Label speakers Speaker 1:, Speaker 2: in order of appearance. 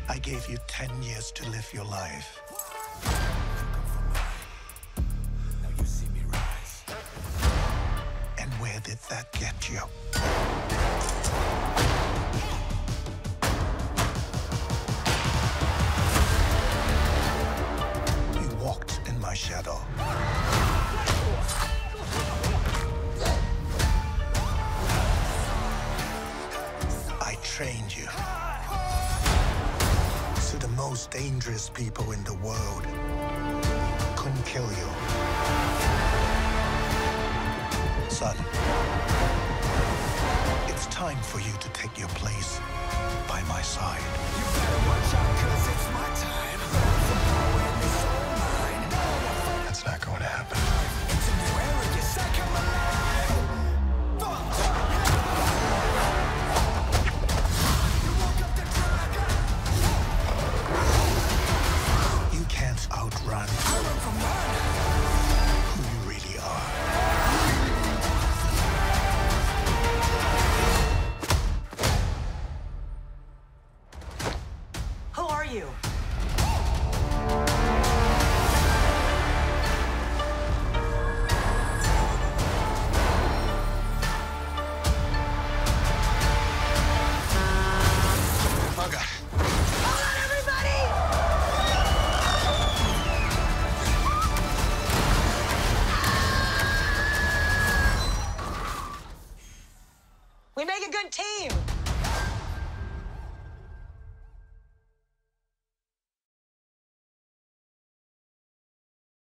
Speaker 1: I gave you 10 years to live your life.
Speaker 2: Now you see me rise.
Speaker 1: And where did that get you? You walked in my shadow. I trained you. So the most dangerous people in the world couldn't kill you. Son, it's time for you to take your place by my side.
Speaker 2: You better watch out, 'cause it's my time. The power in this soul mine.
Speaker 1: That's not going to happen.
Speaker 2: It's a new era, yes, I come alive. You woke up the dragon.
Speaker 1: You can't outrun
Speaker 2: I run from mine.
Speaker 1: who you really are.
Speaker 3: Who are you?